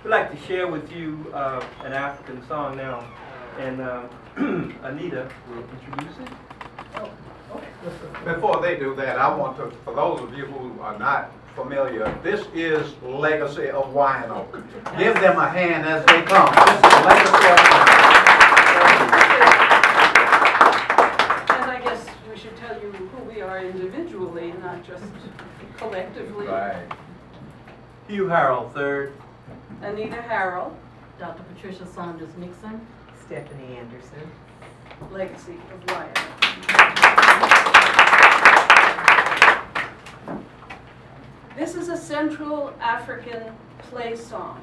We'd like to share with you an African song now, and Anita will introduce it. Oh, okay. Before they do that, I want to, for those of you who are not familiar, this is Legacy of Wyandotte. Give them a hand as they come. This is Legacy of Wyandotte. And I guess we should tell you who we are individually, not just collectively. Right. Hugh Harrell, third. Anita Harrell, Dr. Patricia Saunders Nixon, Stephanie Anderson. Legacy of Wyandotte. This is a Central African play song,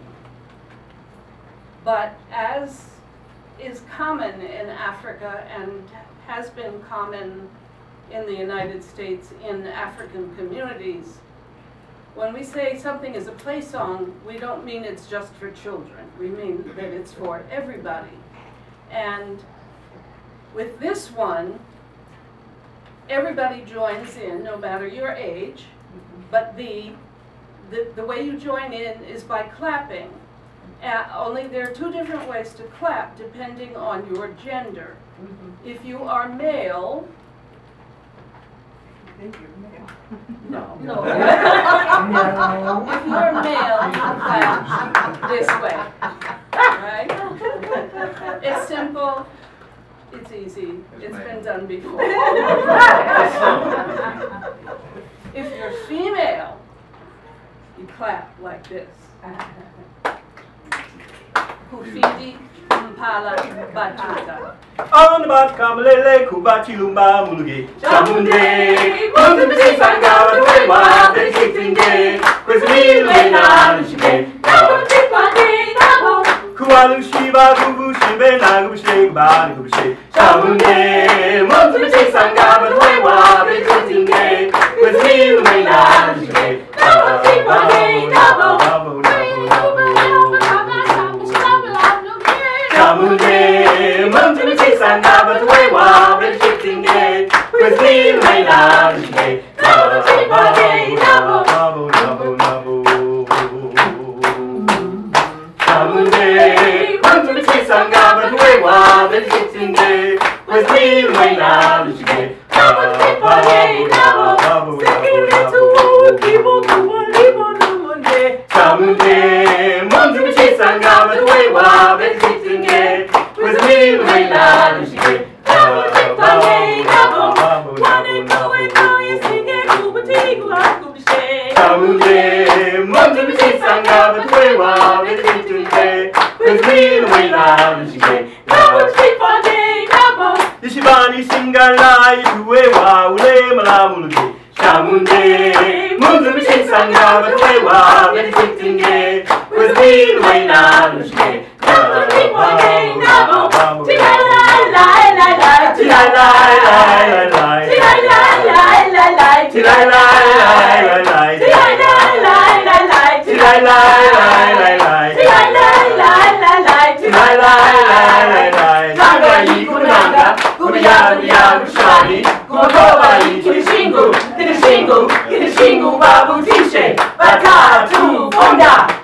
but as is common in Africa and has been common in the United States in African communities, when we say something is a play song, we don't mean it's just for children. We mean that it's for everybody. And with this one, everybody joins in, no matter your age, but the way you join in is by clapping. Only there are two different ways to clap depending on your gender. If you are male, no. No. If you're male, you clap this way, right? It's simple, it's easy, it's been done before. If you're female, you clap like this. Kufidi mpala batuta. On about Kamalele, Kubachi Lumba Mulugi. Chamunde, Munzi Sanga, Wema, the Sitting Day, with me, Lena, Shime, Kualu Shiba, Gubu Shibe, Nagu Shake, Badu Shake. Chamunde, Munzi Sanga, Wema, the Sitting Day, with me, Lena, Shime, Chamunde, Munzi Sanga, but way wild, the shifting gate, with me, my love, gate. Chamunde, Munzi Sanga, but way wild, the shifting gate, with me, my love, gate. Chamunde, Munzi Sanga, but way wild, the shifting gate, with me, my love, gate. Chamunde, Munzi Sanga, but way wild, the shifting gate, with me, my love, gate. Ishibani Singala, Uewa, Ule Malamulugi. Chamunde, Munzi Sanga, but way wild, the shifting gate, with me, my love, gate. Babu Tishe, Batatu, Fonda.